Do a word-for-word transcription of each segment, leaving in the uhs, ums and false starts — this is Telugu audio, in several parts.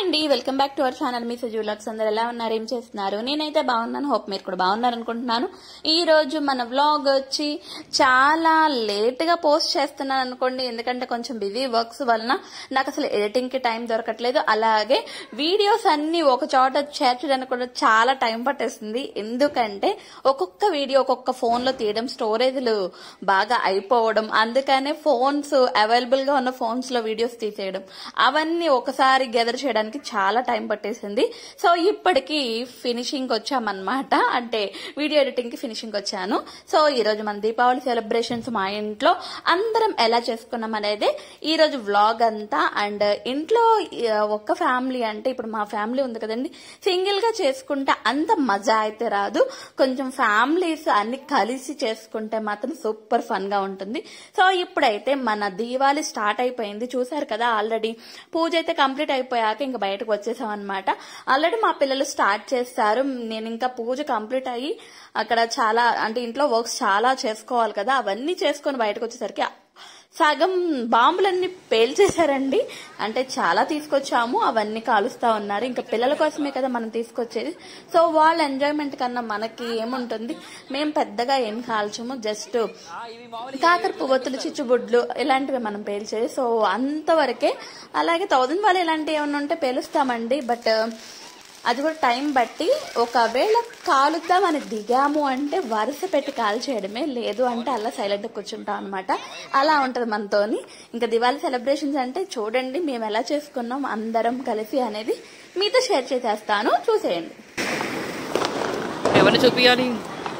అండి, welcome back to our channel. మీ సజులాక్స్ అందరు ఎలా ఉన్నారు, ఏం చేస్తున్నారు? నేనైతే బాగున్నాను. హోప్ మీరు కూడా బాగున్నారు అనుకుంటున్నాను. ఈ రోజు మన వ్లాగ్ వచ్చి చాలా లేట్ గా పోస్ట్ చేస్తున్నాను అనుకోండి, ఎందుకంటే కొంచెం బిజీ వర్క్స్ వలన నాకు అసలు ఎడిటింగ్ కి టైం దొరకట్లేదు. అలాగే వీడియోస్ అన్ని ఒక చోట చేర్చడానికి కూడా చాలా టైం పట్టేస్తుంది. ఎందుకంటే ఒక్కొక్క వీడియో ఒక్కొక్క ఫోన్ లో తీయడం, స్టోరేజ్లు బాగా అయిపోవడం, అందుకనే ఫోన్స్ అవైలబుల్ గా ఉన్న ఫోన్స్ లో వీడియోస్ తీసేయడం, అవన్నీ ఒకసారి గెదర్ చేయడానికి చాలా టైం పట్టేసింది. సో ఇప్పటికి ఫినిషింగ్ వచ్చామన్నమాట, అంటే వీడియో ఎడిటింగ్ కి ఫినిషింగ్ వచ్చాను. సో ఈ రోజు మన దీపావళి సెలబ్రేషన్స్ మా ఇంట్లో అందరం ఎలా చేసుకున్నాం అనేది ఈ రోజు వ్లాగ్ అంతా. అండ్ ఇంట్లో ఒక్క ఫ్యామిలీ అంటే ఇప్పుడు మా ఫ్యామిలీ ఉంది కదండి, సింగిల్ గా చేసుకుంటే అంత మజా అయితే రాదు. కొంచెం ఫ్యామిలీస్ అన్ని కలిసి చేసుకుంటే మాత్రం సూపర్ ఫన్ గా ఉంటుంది. సో ఇప్పుడైతే మన దీవాళి స్టార్ట్ అయిపోయింది, చూసారు కదా. ఆల్రెడీ పూజ అయితే కంప్లీట్ అయిపోయాక ఇంకా బయటకు వచ్చేసాం అనమాట. ఆల్రెడీ మా పిల్లలు స్టార్ట్ చేస్తారు. నేను ఇంకా పూజ కంప్లీట్ అయ్యి అక్కడ చాలా అంటే ఇంట్లో వర్క్స్ చాలా చేసుకోవాలి కదా, అవన్నీ చేసుకొని బయటకు వచ్చేసరికి సగం బాంబులన్నీ పేల్చేశారండి. అంటే చాలా తీసుకొచ్చాము, అవన్నీ కాలుస్తా ఉన్నారు. ఇంకా పిల్లల కోసమే కదా మనం తీసుకొచ్చేది. సో వాళ్ళ ఎంజాయ్మెంట్ కన్నా మనకి ఏముంటుంది, మేము పెద్దగా ఏం కాల్చము, జస్ట్ కాకర పువ్వొత్తులు, చిచ్చుబుడ్లు ఇలాంటివి మనం పేల్చేది. సో అంతవరకే. అలాగే థౌజండ్ వాళ్ళు ఇలాంటివి ఏమన్నా ఉంటే పేలుస్తామండి, బట్ అది కూడా టైం బట్టి. ఒకవేళ కాలుద్దామని దిగాము అంటే వరుస పెట్టి కాల్ చేయడమే, లేదు అంటే అలా సైలెంట్గా కూర్చుంటాం అనమాట. అలా ఉంటుంది మనతోని. ఇంకా దివాళీ సెలబ్రేషన్స్ అంటే చూడండి మేము ఎలా చేసుకున్నాం అందరం కలిసి అనేది మీతో షేర్ చేసేస్తాను, చూసేయండి. ఎవరిని చూపించాలి?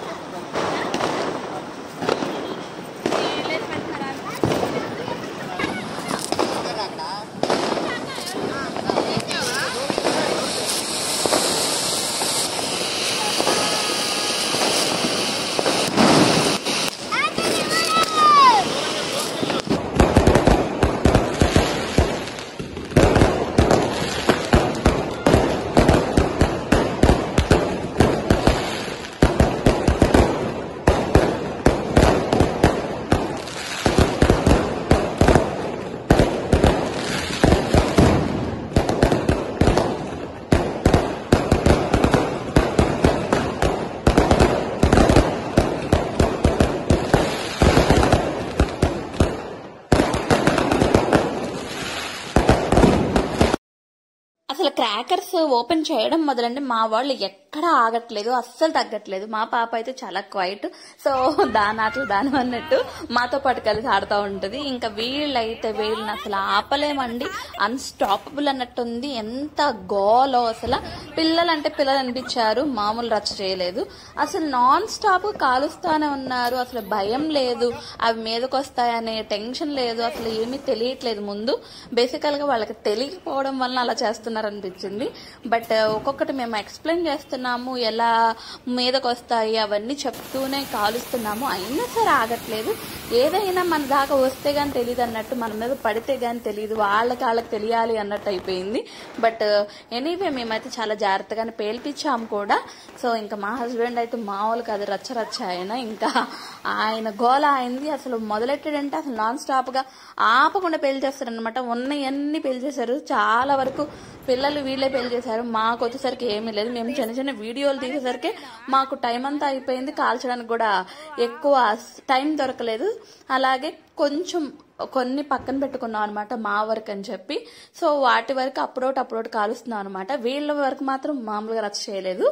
అసలు క్రాకర్స్ ఓపెన్ చేయడం మొదలంటే మా వాళ్ళు ఎక్కడ ఆగట్లేదు, అస్సలు తగ్గట్లేదు. మా పాప అయితే చాలా క్వైట్. సో దాని ఆటలు దాని అన్నట్టు మాతో పాటు కలిసి ఆడుతూ ఉంటుంది. ఇంకా వీళ్ళైతే వీళ్ళని అసలు ఆపలేమండి, అన్స్టాపబుల్ అన్నట్టుంది. ఎంత గోలో అసలు. పిల్లలు అంటే పిల్లలు అనిపించారు, మామూలు రచ్చ చేయలేదు. అసలు నాన్ స్టాప్ కాలుస్తానే ఉన్నారు. అసలు భయం లేదు, అవి మీదకి వస్తాయనే టెన్షన్ లేదు, అసలు ఏమీ తెలియట్లేదు. ముందు బేసికల్ గా వాళ్ళకి తెలియకపోవడం వలన అలా చేస్తున్నారు అనిపించింది. బట్ ఒక్కొక్కటి మేము ఎక్స్ప్లెయిన్ చేస్తున్నాము, ఎలా మీదకి వస్తాయి అవన్నీ చెప్తూనే కాలుస్తున్నాము. అయినా సరే ఆగట్లేదు. ఏదైనా మన దాకా వస్తే గాని తెలియదు అన్నట్టు, మన మీద పడితే గాని తెలియదు, వాళ్ళకి వాళ్ళకి తెలియాలి అన్నట్టు అయిపోయింది. బట్ ఎనీవే మేమైతే చాలా జాగ్రత్తగానే పేల్పించాము కూడా. సో ఇంకా మా హస్బెండ్ అయితే మామూలు కాదు, రచ్చ రచ్చ ఆయన. ఇంకా ఆయన గోల అయింది. అసలు మొదలెట్టాడంటే అసలు నాన్ స్టాప్ గా ఆపకుండా పేల్చేస్తారు అనమాట. ఉన్నవన్నీ పేల్చేశారు. చాలా వరకు పిల్లలు వీళ్ళే పెళ్లి చేశారు. మాకు వచ్చేసరికి ఏమీ లేదు. మేము చిన్న చిన్న వీడియోలు తీసేసరికి మాకు టైం అంతా అయిపోయింది. కాల్చడానికి కూడా ఎక్కువ టైం దొరకలేదు. అలాగే కొంచెం కొన్ని పక్కన పెట్టుకున్నాం అనమాట మా వరకు అని చెప్పి. సో వాటి వరకు అప్పుడోటి అప్పుడోటి కాలుస్తున్నాం అనమాట. వీళ్ళ వరకు మాత్రం మామూలుగా రచ్చ చేయలేదు.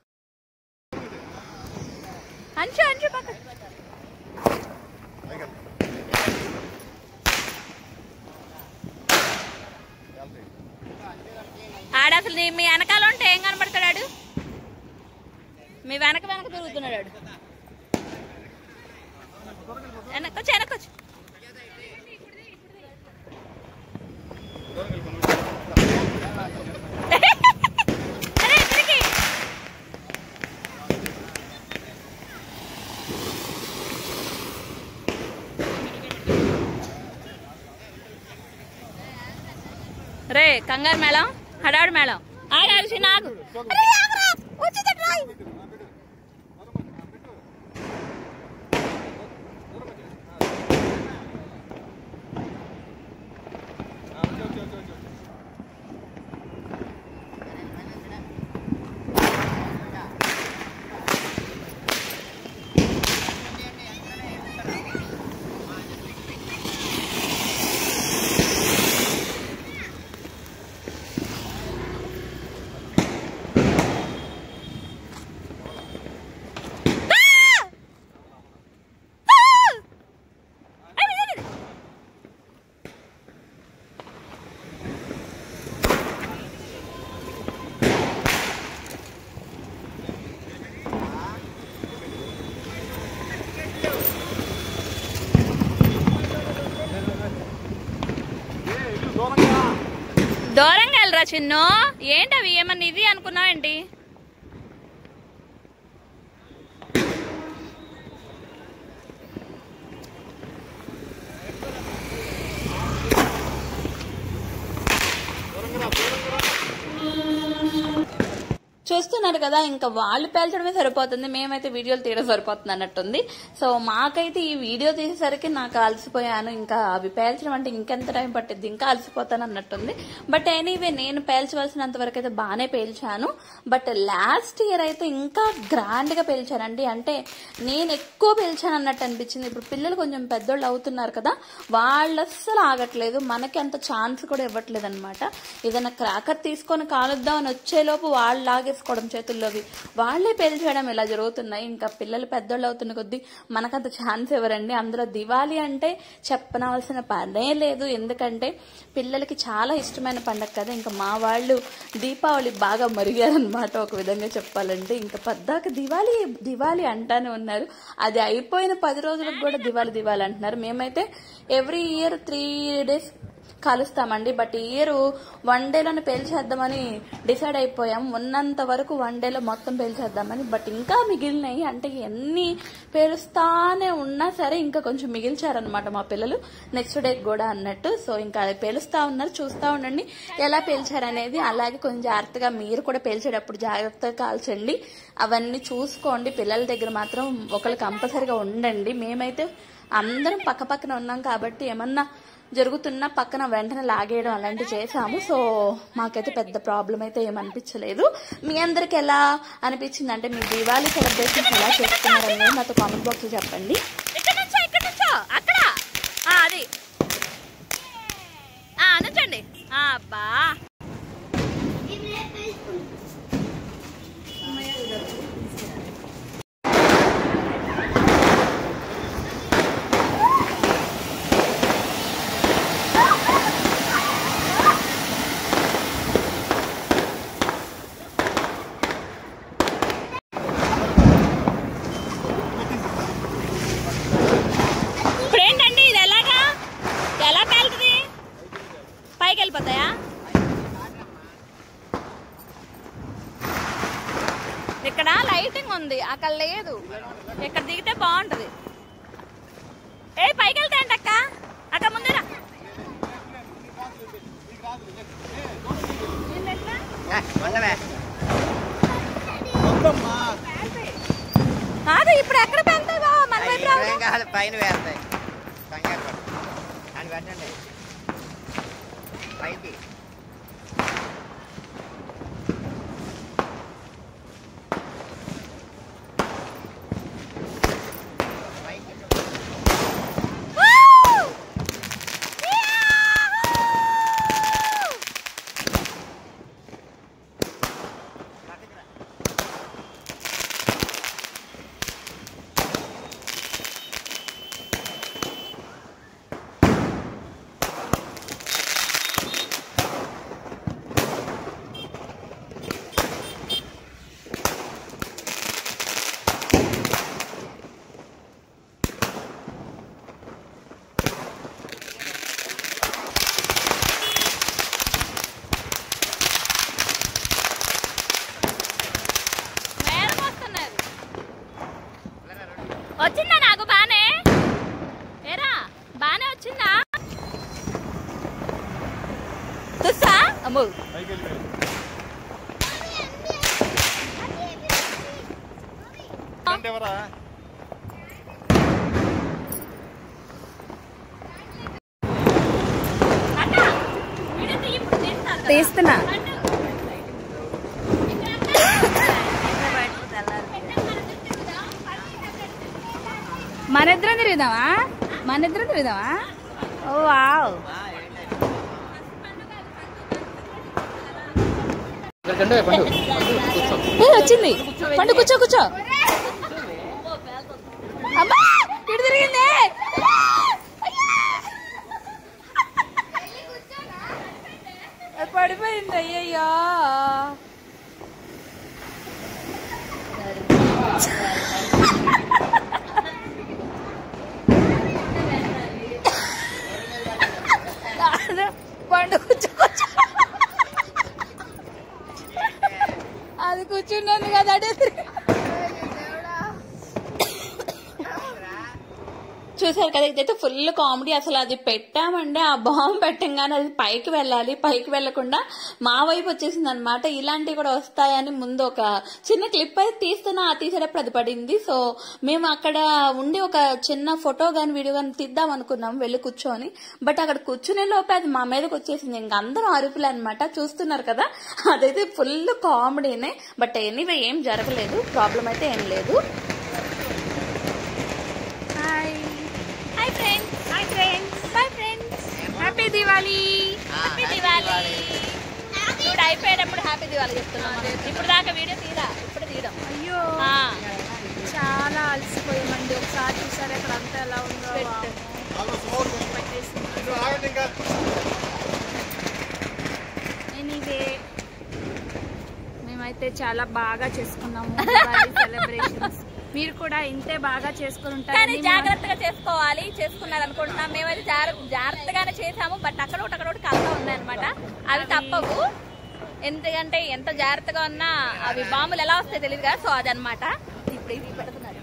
అంచు అంచు పక్కన ఆడ అసలు మీ వెనకాల ఉంటే ఏం కనబడతాడు? మీ వెనక వెనక తిరుగుతున్నాడు. వెనకొచ్చు వెనకొచ్చు. రే కంగారు మేళం, హడాడు మేళం, ఆడాల్సి నాకు దూరంగా వెళ్ళరా చిన్ను. ఏంటవి ఏమన్నా ఇది అనుకున్నావేంటి? చూస్తున్నారు కదా, ఇంకా వాళ్ళు పేల్చడమే సరిపోతుంది, మేమైతే వీడియోలు తీయడం సరిపోతుంది అన్నట్టుంది. సో మాకైతే ఈ వీడియో తీసేసరికి నాకు అలసిపోయాను. ఇంకా అవి పేల్చడం అంటే ఇంకెంత టైం పట్టిద్ది, ఇంకా అలసిపోతాను అన్నట్టుంది. బట్ ఎనీవే నేను పేల్చవలసినంత వరకు అయితే బాగానే పేల్చాను. బట్ లాస్ట్ ఇయర్ అయితే ఇంకా గ్రాండ్ గా పేల్చానండి. అంటే నేను ఎక్కువ పేల్చాను అన్నట్టు అనిపించింది. ఇప్పుడు పిల్లలు కొంచెం పెద్దోళ్ళు అవుతున్నారు కదా, వాళ్ళు అస్సలు ఆగట్లేదు, మనకి అంత ఛాన్స్ కూడా ఇవ్వట్లేదు అనమాట. ఏదైనా క్రాకర్ తీసుకొని కాలుద్దాం అని వచ్చేలోపు వాళ్ళు లాగే కోవడం చేతుల్లోవి వాళ్లే పేల్చేయడం ఇలా జరుగుతున్నాయి. ఇంకా పిల్లలు పెద్దోళ్ళు అవుతున్న కొద్దీ మనకంత ఛాన్స్ ఎవరండి. అందులో దివాళీ అంటే చెప్పనవలసిన పనే లేదు, ఎందుకంటే పిల్లలకి చాలా ఇష్టమైన పండగ కదా. ఇంకా మా వాళ్ళు దీపావళి బాగా మరిగారనమాట ఒక విధంగా చెప్పాలంటే. ఇంకా పద్దాక దివాళీ దివాళీ అంటానే ఉన్నారు. అది అయిపోయిన పది రోజులకు కూడా దివాళీ దివాళీ అంటున్నారు. మేమైతే ఎవ్రీ ఇయర్ త్రీ డేస్ కలుస్తామండి. బట్ ఈ ఇయర్ వన్ డేలోనే పేల్చేద్దామని డిసైడ్ అయిపోయాం. ఉన్నంత వరకు వన్ డేలో మొత్తం పేల్చేద్దామని. బట్ ఇంకా మిగిలినాయి, అంటే ఎన్ని పేలుస్తానే ఉన్నా సరే ఇంకా కొంచెం మిగిల్చారనమాట మా పిల్లలు నెక్స్ట్ డే కూడా అన్నట్టు. సో ఇంకా పేలుస్తా ఉన్నారు, చూస్తా ఉండండి ఎలా పేల్చారనేది. అలాగే కొంచెం జాగ్రత్తగా మీరు కూడా పేల్చేటప్పుడు జాగ్రత్తగా కాల్చండి, అవన్నీ చూసుకోండి. పిల్లల దగ్గర మాత్రం ఒకళ్ళు కంపల్సరిగా ఉండండి. మేమైతే అందరం పక్క పక్కన ఉన్నాం కాబట్టి ఏమన్నా జరుగుతున్న పక్కన వెంటనే లాగేయడం అలాంటివి చేసాము. సో మాకైతే పెద్ద ప్రాబ్లం అయితే ఏమనిపించలేదు. మీ అందరికి ఎలా అనిపించింది అంటే మీ దీవాళీ సెలబ్రేషన్స్ ఎలా చేసుకున్నారని నాతో కామెంట్ బాక్స్ లో చెప్పండి. అక్కడ అది అనొచ్చండి. అబ్బా వెళ్ళిపోతాయా? ఇక్కడ లైటింగ్ ఉంది, అక్కడ లేదు. ఇక్కడ దిగితే బాగుంటది. ఏ పైకి వెళ్తాయండి అక్క, అక్క ముందరా కాదు. ఇప్పుడు ఎక్కడ పెడతాయి బాబా? మన వైపు పైన వేస్తాయి. పైకి వచ్చిందా? నాకు బానే ఏరా బానే వచ్చిందా? చూసా అమ్ము తీస్తున్నా. మనిద్దరం తిరుగుదామా? మనిద్దరం తిరుగుదామా? ఓ వావ్. వచ్చింది పండు, కూర్చో కూర్చో. అమ్మా ఇటు తిరిగింది. పడిపోయింది. అయ్యయ్యో పండు కూర్చో కూర్చో. అది కూర్చున్నాను కదా అడే చూసారు కదా, ఇదైతే ఫుల్ కామెడీ. అసలు అది పెట్టామంటే ఆ బాంబు పెట్టంగానే అది పైకి వెళ్ళాలి, పైకి వెళ్లకుండా మా వైపు వచ్చేసింది అనమాట. ఇలాంటివి కూడా వస్తాయని ముందు ఒక చిన్న క్లిప్ అయితే తీస్తున్నా, ఆ తీసేటప్పుడు అది పడింది. సో మేము అక్కడ ఉండి ఒక చిన్న ఫోటో గాని వీడియో గాని తీద్దాం అనుకున్నాం వెళ్ళి కూర్చొని. బట్ అక్కడ కూర్చునే లోపే అది మా మీదకి వచ్చేసింది. ఇంక అందరం అరుపులే అనమాట. చూస్తున్నారు కదా, అదైతే ఫుల్ కామెడీనే. బట్ ఎనీవే ఏం జరగలేదు, ప్రాబ్లం అయితే ఏం లేదు. హ్యాపీ దివాళీ. హ్యాపీ దివాళీ. ఇప్పుడు అయిపోయేటప్పుడు హ్యాపీ దివాళీ చెప్తున్నాం. ఇప్పుడు దాకా వీడియో తీరా, ఇప్పుడు తీయడం. అయ్యో చాలా అలసిపోయామండి. ఒకసారి చూసారు అక్కడ అంతా ఎలా ఉందో. ఎనీవే మేమైతే చాలా బాగా చేసుకున్నాము సెలబ్రేషన్స్. మీరు కూడా ఇంతే బాగా చేసుకుని ఉంటారు, కానీ జాగ్రత్తగా చేసుకోవాలి. చేసుకున్నారు అనుకుంటున్నాం. మేమైతే జాగ్రత్తగానే చేసాము. బట్ అక్కడ ఒకటి అక్కడ ఒకటి కలతా ఉన్నాయన్నమాట. అవి తప్పవు, ఎందుకంటే ఎంత జాగ్రత్తగా ఉన్నా అవి బాంబులు ఎలా వస్తాయి తెలియదు కదా. సో అదనమాట. ఇప్పుడు ఇవి పెడుతున్నారు.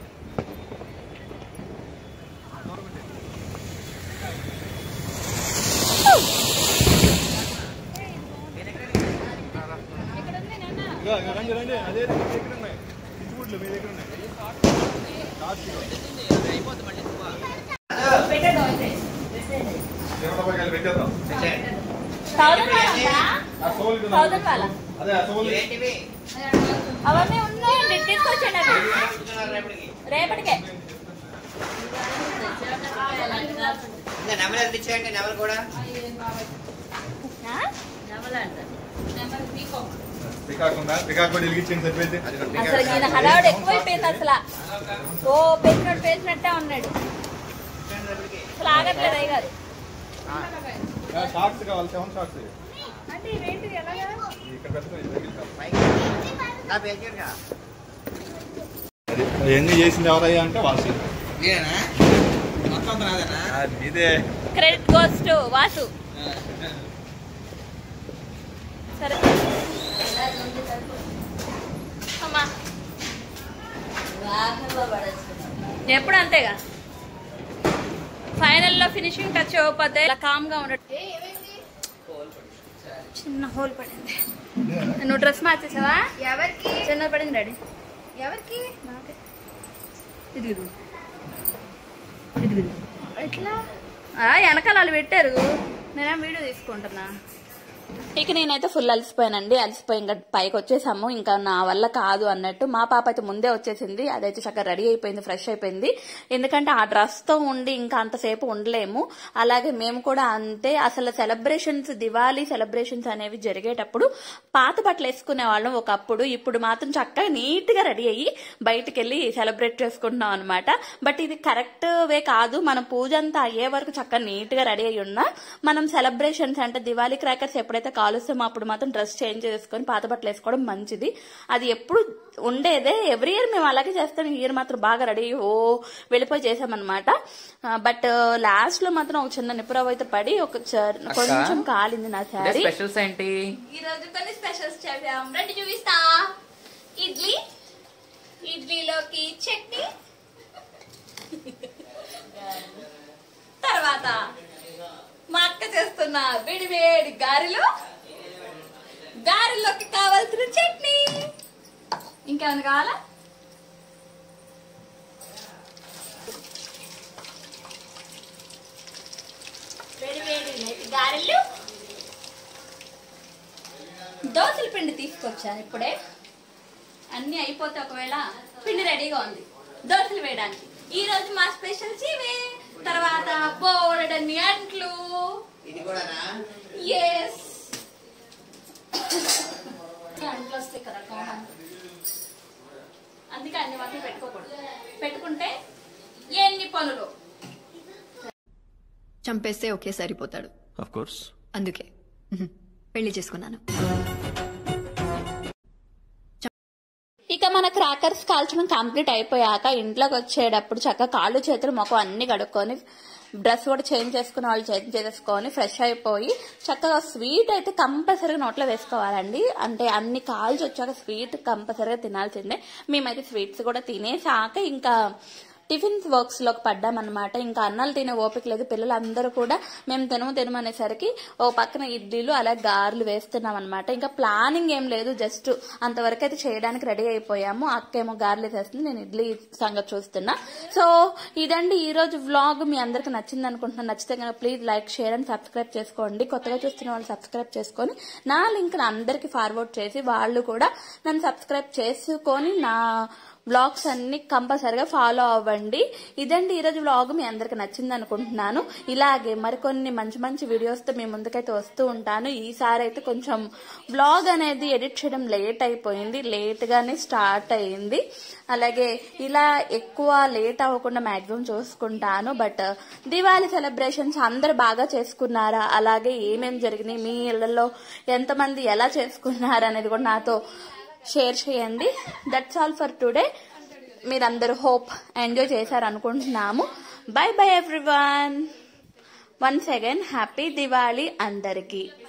అవన్నీ ఉన్నాయండి, తీసుకొచ్చండి రేపటికే. అసలు ఈయన హడావుడు ఎక్కువైపోయింది. అసలు ఓ పేసినట్టు పేసినట్టే ఉన్నాడు. అసలు ఆగట్లేదు అయ్య గారు. ఎన్ని చేసింది ఎవరయ్యా అంటే Vasu. Credit goes to Vasu. సరే అమ్మా, ఎప్పుడు అంతేగా. ఫైనల్ లో ఫినిషింగ్ టచ్ అవ్వకపోతే కామ్ గా ఉండదు. చిన్న హోల్ పడింది. నువ్వు డ్రెస్ మార్చేసావా? ఎవరికి చిన్న పడింది డాడీ. ఎవరికి ఇది ఇది ఎట్లా వెనకాల వాళ్ళు పెట్టారు, నేనేం వీడియో తీసుకుంటున్నా. ఇక నేనైతే ఫుల్ అలసిపోయానండి. అలసిపోయి ఇంకా పైకి వచ్చేసాము. ఇంకా నా వల్ల కాదు అన్నట్టు మా పాప అయితే ముందే వచ్చేసింది. అదైతే చక్కగా రెడీ అయిపోయింది, ఫ్రెష్ అయిపోయింది. ఎందుకంటే ఆ డ్రెస్ తో ఉండి ఇంకా అంతసేపు ఉండలేము. అలాగే మేము కూడా అంతే. అసలు సెలబ్రేషన్స్, దివాళీ సెలబ్రేషన్స్ అనేవి జరిగేటప్పుడు పాత బట్టలు వేసుకునే వాళ్ళం ఒకప్పుడు. ఇప్పుడు మాత్రం చక్కగా నీట్ గా రెడీ అయ్యి బయటకు వెళ్ళి సెలబ్రేట్ చేసుకుంటున్నాం అనమాట. బట్ ఇది కరెక్ట్ వే కాదు. మనం పూజ అంతా అయ్యే వరకు చక్కగా నీట్ గా రెడీ అయ్యి ఉన్నా మనం సెలబ్రేషన్స్ అంటే దివాళీ క్రాకర్స్ ఎప్పుడైతే కాలుస్తామో అప్పుడు మాత్రం డ్రెస్ చేంజ్ చేసుకుని పాత బట్టలు వేసుకోవడం మంచిది. అది ఎప్పుడు ఉండేదే, ఎవ్రీ ఇయర్ మేము అలాగే చేస్తాం. ఈ ఇయర్ మాత్రం బాగా రెడీ ఓ వెళ్ళిపోయి చేసామన్నమాట. బట్ లాస్ట్ లో మాత్రం ఒక చిన్న నిపురవ అయితే పడి ఒక కొంచెం కాలింది నా శారీ. స్పెషల్స్ ఏంటి ఈ రోజు? కొన్ని స్పెషల్స్ చేసాం, రండి చూపిస్తా. ఇడ్లీ, ఇడ్లీలోకి చట్నీ, తర్వాత మా అక్క చేస్తున్న వేడి వేడి గారెలు, గారెల్లోకి కావాల్సిన చట్నీ. ఇంకేమైనా కావాలా? వేడి వేడి నేతి గారెలు, దోశల పిండి తీసుకొచ్చాను ఇప్పుడే. అన్ని అయిపోతే ఒకవేళ పిండి రెడీగా ఉంది దోశలు వేయడానికి. ఈ రోజు మా స్పెషల్స్ ఇవే. తర్వాత బోరడన్ని అంట్లు. ఎస్, అంట్లు వస్తాయి కదా కామన్, అందుకే అన్ని మాత్రం పెట్టుకోకూడదు. పెట్టుకుంటే ఎన్ని పనులు. చంపేస్తే ఒకే సరిపోతాడు. Of course. అందుకే పెళ్లి చేసుకున్నాను. ఇక మన క్రాకర్స్ కాల్చడం కంప్లీట్ అయిపోయాక ఇంట్లోకి వచ్చేటప్పుడు చక్కగా కాళ్ళు చేతులు మొఖం అన్ని కడుక్కొని డ్రెస్ కూడా చేంజ్ చేసుకుని వాళ్ళు చేంజ్ చేసేసుకొని ఫ్రెష్ అయిపోయి చక్కగా స్వీట్ అయితే కంపల్సరీగా నోట్లో వేసుకోవాలండి. అంటే అన్ని కాల్చి వచ్చాక స్వీట్ కంపల్సరీగా తినాల్సిందే. మేమైతే స్వీట్స్ కూడా తినేసాక ఇంకా టిఫిన్స్ వర్క్స్ లోకి పడ్డామన్నమాట. ఇంకా అన్నాలు తినే ఓపిక లేదు. పిల్లలందరూ కూడా మేము తినము తినము అనేసరికి ఓ పక్కన ఇడ్లీలు అలా గారెలు వేస్తున్నాం అనమాట. ఇంకా ప్లానింగ్ ఏం లేదు, జస్ట్ అంతవరకు అయితే చేయడానికి రెడీ అయిపోయాము. అక్క ఏమో గారెలు వేస్తుంది, నేను ఇడ్లీ సంగతి చూస్తున్నా. సో ఇదండి ఈ రోజు వ్లాగ్. మీ అందరికి నచ్చింది అనుకుంటున్నాను. నచ్చితే కనుక please like, share and subscribe చేసుకోండి. కొత్తగా చూస్తున్న వాళ్ళు సబ్స్క్రైబ్ చేసుకొని నా లింక్ అందరికి ఫార్వర్డ్ చేసి వాళ్ళు కూడా నన్ను సబ్స్క్రైబ్ చేసుకొని నా వ్లాగ్స్ అన్ని కంపల్సరిగా ఫాలో అవ్వండి. ఇదండి ఈరోజు వ్లాగ్. మీ అందరికి నచ్చింది అనుకుంటున్నాను. ఇలాగే మరికొన్ని మంచి మంచి వీడియోస్తో మీ ముందుకైతే వస్తూ ఉంటాను. ఈసారి అయితే కొంచెం వ్లాగ్ అనేది ఎడిట్ చేయడం లేట్ అయిపోయింది, లేట్ గానే స్టార్ట్ అయింది. అలాగే ఇలా ఎక్కువ లేట్ అవ్వకుండా మాక్సిమం చూసుకుంటాను. బట్ దివాళీ సెలబ్రేషన్స్ అందరు బాగా చేసుకున్నారా, అలాగే ఏమేమి జరిగినాయి, మీ ఇళ్లలో ఎంతమంది ఎలా చేసుకున్నారు అనేది కూడా నాతో షేర్ చేయండి. That's all for today. మీరందరూ హోప్ ఎంజాయ్ చేశారు అనుకుంటున్నాము. Bye bye everyone. Once again happy Diwali అందరికీ.